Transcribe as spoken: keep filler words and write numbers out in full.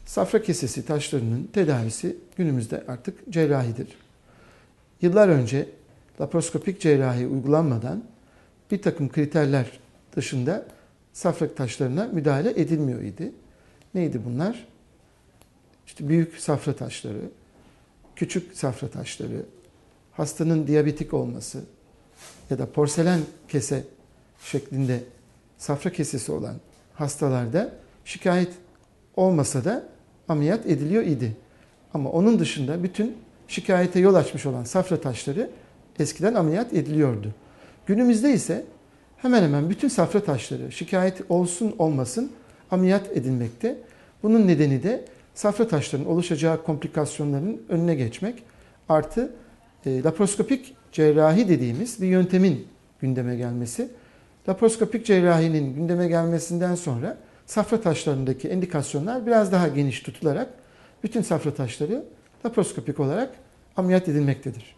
Safra kesesi taşlarının tedavisi günümüzde artık cerrahidir. Yıllar önce laparoskopik cerrahi uygulanmadan bir takım kriterler dışında safra taşlarına müdahale edilmiyor idi. Neydi bunlar? İşte büyük safra taşları, küçük safra taşları, hastanın diyabetik olması ya da porselen kese şeklinde safra kesesi olan hastalarda şikayet olmasa da ameliyat ediliyor idi. Ama onun dışında bütün şikayete yol açmış olan safra taşları eskiden ameliyat ediliyordu. Günümüzde ise hemen hemen bütün safra taşları şikayet olsun olmasın ameliyat edilmekte. Bunun nedeni de safra taşlarının oluşacağı komplikasyonların önüne geçmek artı e, laparoskopik cerrahi dediğimiz bir yöntemin gündeme gelmesi. Laparoskopik cerrahinin gündeme gelmesinden sonra safra taşlarındaki indikasyonlar biraz daha geniş tutularak bütün safra taşları laparoskopik olarak ameliyat edilmektedir.